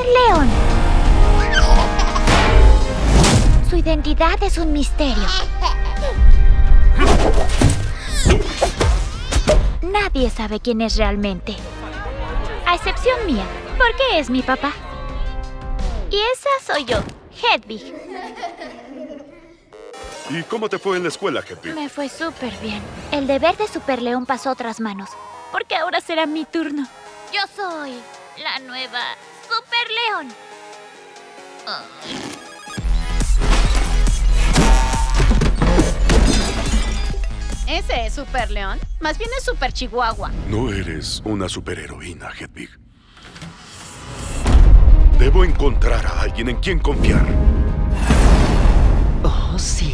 León. Su identidad es un misterio. Nadie sabe quién es realmente. A excepción mía, porque es mi papá. Y esa soy yo, Hedwig. ¿Y cómo te fue en la escuela, Hedwig? Me fue súper bien. El deber de Super León pasó a otras manos, porque ahora será mi turno. Yo soy la nueva Super León. ¿Ese es Super León? Más bien es Super Chihuahua. No eres una superheroína, Hedwig. Debo encontrar a alguien en quien confiar. Oh, sí.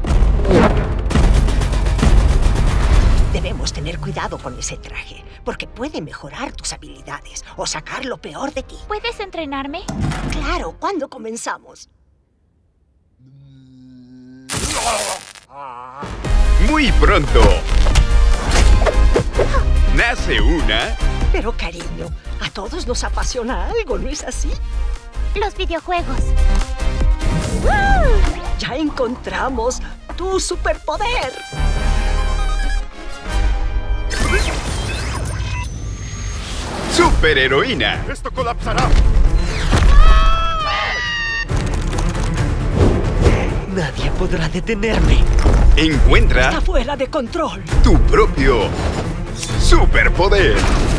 Debemos tener cuidado con ese traje, porque puede mejorar tus habilidades o sacar lo peor de ti. ¿Puedes entrenarme? Claro, ¿cuándo comenzamos? Muy pronto. Nace una... Pero, cariño, a todos nos apasiona algo, ¿no es así? Los videojuegos. Ya encontramos tu superpoder. ¡Superheroína! ¡Esto colapsará! Nadie podrá detenerme. Encuentra Está fuera de control. tu propio superpoder.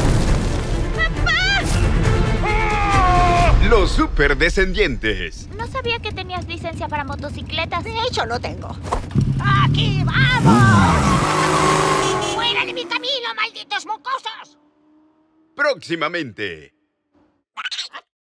Los superdescendientes. No sabía que tenías licencia para motocicletas. De hecho, no tengo. ¡Aquí vamos! ¡Fuera de mi camino, malditos mocosos! Próximamente.